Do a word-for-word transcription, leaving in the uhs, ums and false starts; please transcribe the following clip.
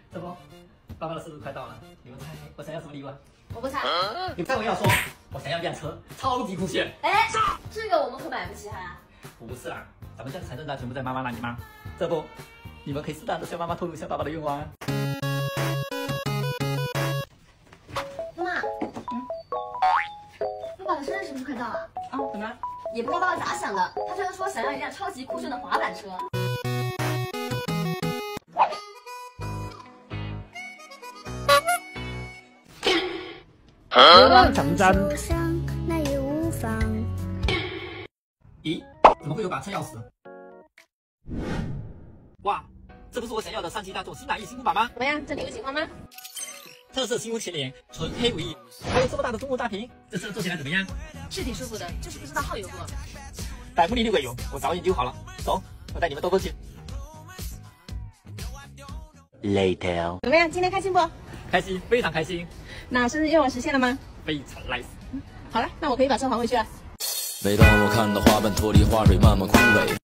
这不，爸爸的生日快到了，你们猜我想要什么礼物啊？ 我不猜。 你猜我要说，我想要一辆车，超级酷炫。 哎，这个我们可买不起哈。 不是啦，咱们家财政大权不在妈妈那里吗？这不，你们可以适当的向妈妈透露一下爸爸的愿望啊。 妈，嗯，爸爸的生日是不是快到了？ 啊，怎么了？ 也不知道爸爸咋想的，他居然说想要一辆超级酷炫的滑板车。 愿望成真。咦，怎么会有把车钥匙？哇，这不是我想要的三七大众新朗逸新五版吗？ 怎么样，这礼物喜欢吗？ 特色新屋前脸，纯黑尾翼，还有这么大的中控大屏，这车坐起来怎么样？ 是挺舒服的，就是不知道耗油不。 百慕利六个油，我早已丢好了。走，我带你们兜兜去。Later。 怎么样，今天开心不？ 开心，非常开心。 那生日愿望实现了吗？ 非常 nice。 好了，那我可以把车还回去了。 每当我看到花瓣脱离花蕊慢慢枯萎，